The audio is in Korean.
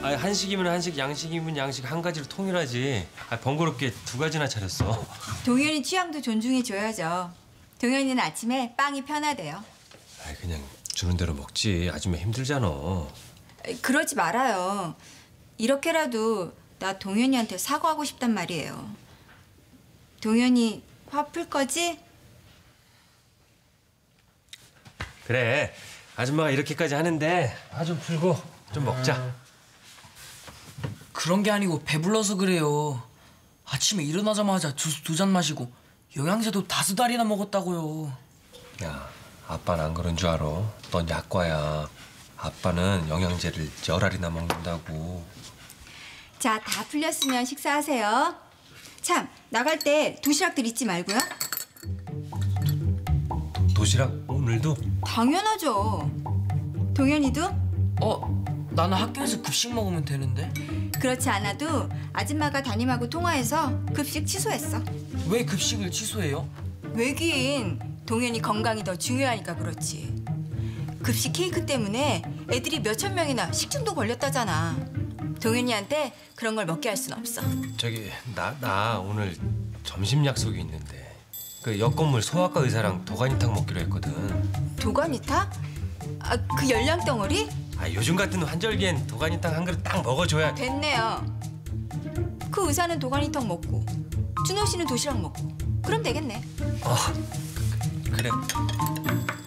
아, 한식이면 한식, 양식이면 양식 한 가지로 통일하지. 아, 번거롭게 두 가지나 차렸어. 동현이 취향도 존중해줘야죠. 동현이는 아침에 빵이 편하대요. 아, 그냥 주는 대로 먹지. 아줌마 힘들잖아. 그러지 말아요. 이렇게라도 나 동현이한테 사과하고 싶단 말이에요. 동현이 화 풀 거지? 그래. 아줌마가 이렇게까지 하는데 화 좀 풀고 좀 먹자. 그런 게 아니고 배불러서 그래요. 아침에 일어나자마자 주스 2잔 마시고 영양제도 5알이나 먹었다고요. 야, 아빠는 안 그런 줄 알아. 넌 약과야. 아빠는 영양제를 10알이나 먹는다고. 자, 다 풀렸으면 식사하세요. 참, 나갈 때 도시락들 잊지 말고요. 도시락 오늘도? 당연하죠. 동현이도? 나는 학교에서 급식 먹으면 되는데. 그렇지 않아도 아줌마가 담임하고 통화해서 급식 취소했어. 왜 급식을 취소해요? 왜긴 동현이 건강이 더 중요하니까 그렇지. 급식 케이크 때문에 애들이 몇천 명이나 식중독 걸렸다잖아. 동현이한테 그런 걸 먹게 할 순 없어. 저기 나 오늘 점심 약속이 있는데 그 옆 건물 소아과 의사랑 도가니탕 먹기로 했거든. 도가니탕? 아, 그 열량 덩어리? 아, 요즘 같은 환절기엔 도가니탕 한 그릇 딱 먹어줘야. 됐네요. 그 의사는 도가니탕 먹고 준호 씨는 도시락 먹고 그럼 되겠네. 그래.